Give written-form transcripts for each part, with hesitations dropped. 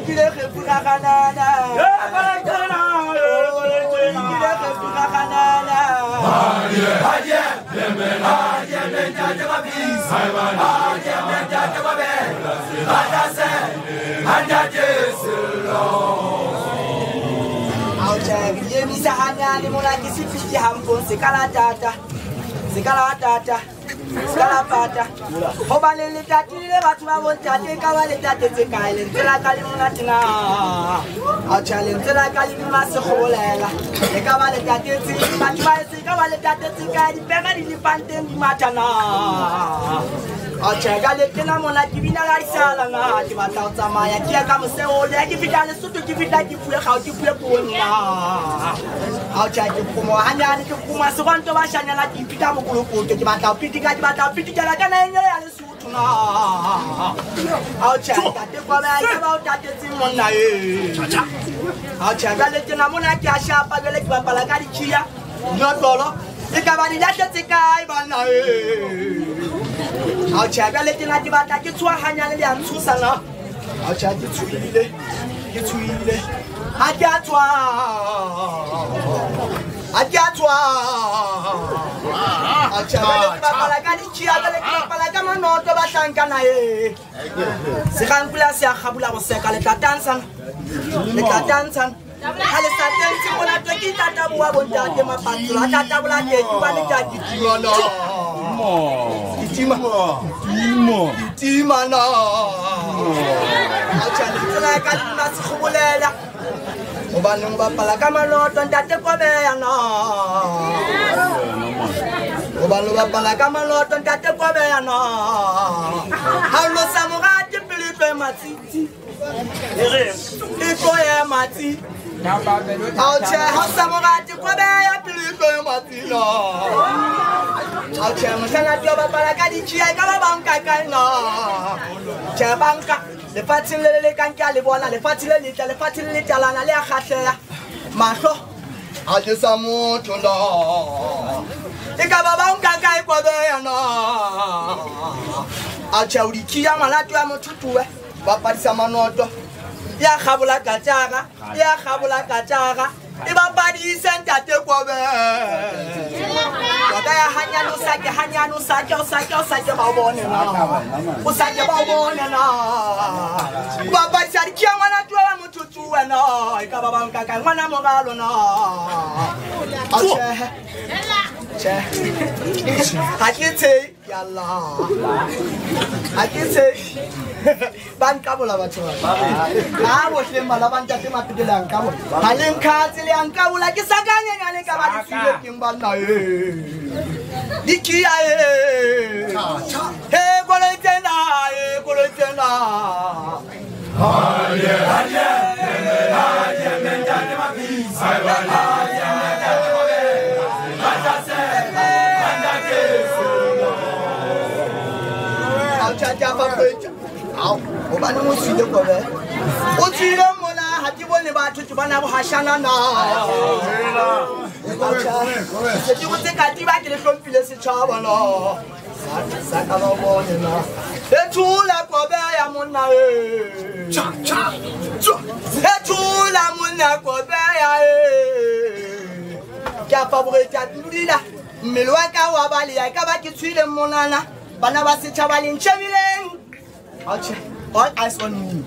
Le fatile le canca le voilà le fatile la na le akhatlea mahlo a je sa motho no e ka ba ba nka ka ikwa be yana a chauri kia ngwana twa mothutuwe ba padisa manoto ya khabula katara e ba padisa ntate kwa be ya hanyano sake ba bone na o sake ba bone na ba padisa kia ngwana twa mothutuwe no e ka ba ba nka ka ngwana mogalo no I can say, Yalla. I can say, Bankabula. I was in Malavanta to the Lankabo. Halim Castle and Cabo like a Sagan and a Cabana in Banda. Dicky, hey, Bolotena. Oh, yeah. All eyes on me.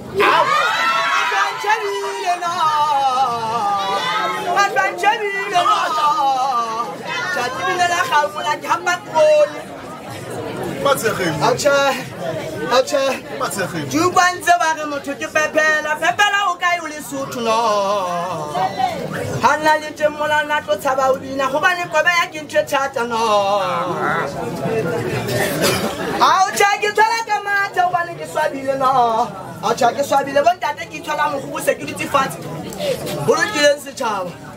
I'll check it. So I will security fat.